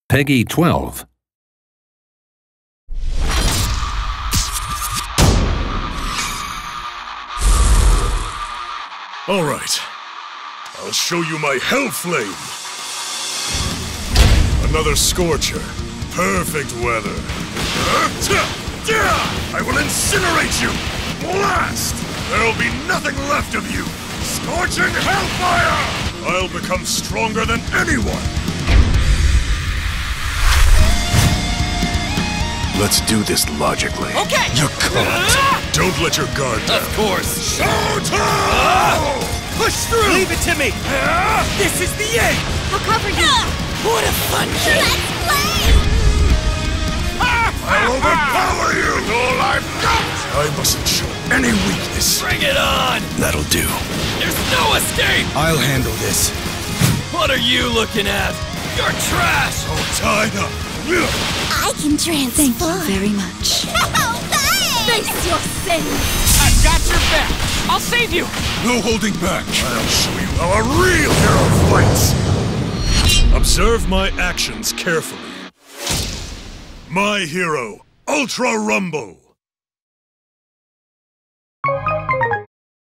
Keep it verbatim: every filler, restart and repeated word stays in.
Peggy twelve. All right. I'll show you my Hell Flame. Another Scorcher. Perfect weather. I will incinerate you! Blast! There'll be nothing left of you! Scorching Hellfire! I'll become stronger than anyone! Let's do this logically. Okay! You're caught! Don't let your guard down. Of course! Showtime! Uh, push through! Leave it to me! Uh, this is the end! I'll cover you! What a fun game! Let's play! I'll overpower you with all I've got! I mustn't show any weakness. Bring it on! That'll do. There's no escape! I'll handle this. What are you looking at? You're trash! All tied up. I can transform. Thank you very much. Oh, thanks! Face your sins! I've got your back! I'll save you! No holding back. I'll show you how a real hero fights. Observe my actions carefully. My hero, Ultra Rumble.